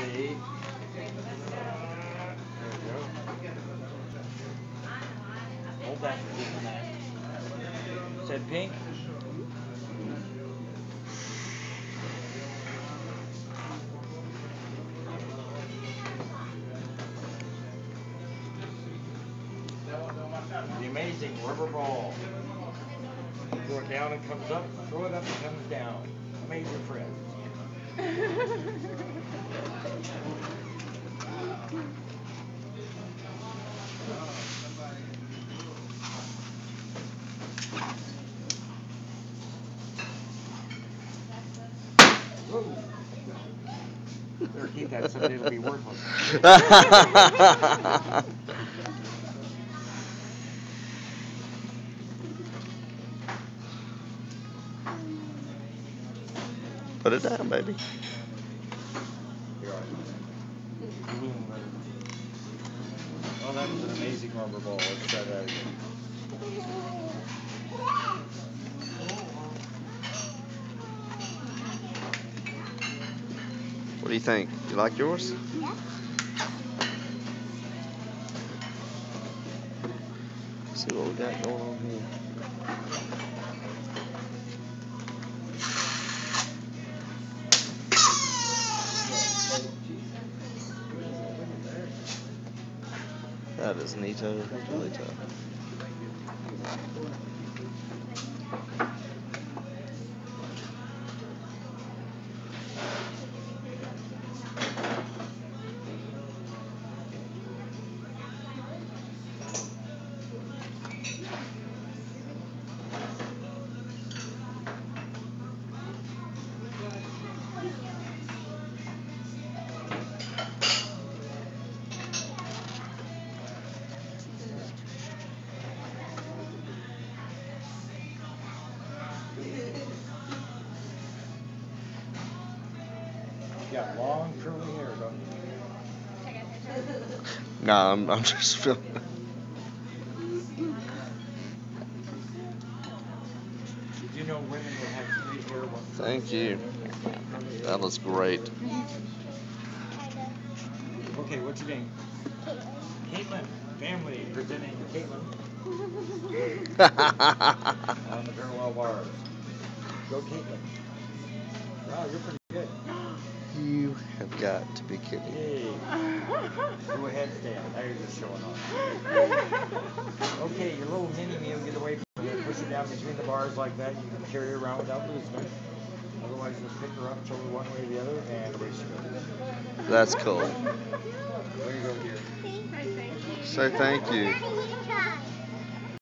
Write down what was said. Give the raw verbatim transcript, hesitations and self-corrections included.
See? There we go. Hold that for just a minute. Said pink. The amazing rubber ball. Throw it down, it comes up. Throw it up, it comes down. Amazing friends. Whoa. Better keep that someday it'll be worthless. Put it down, baby. Well, that was an amazing rubber ball. Let's try that again. What do you think? You like yours? Yeah. Let's see what we got going on here. That is neato. That's really tough. You got long curly hair, don't you? No, I'm, I'm just feeling. Did you know women that have straight hair? Thank you. That was great. Okay, what's your name? Caitlin. Family presenting Caitlin on the parallel bars. Go Caitlin. Wow, you're pretty good. You have got to be kidding. Yay. Do a headstand. Now you're just showing off. Okay, your little mini me will get away from it. Push it down between the bars like that. You can carry her around without losing her. Otherwise, just pick her up, show her one way or the other, and away she goes. That's cool. Way to go, dear. Say thank you.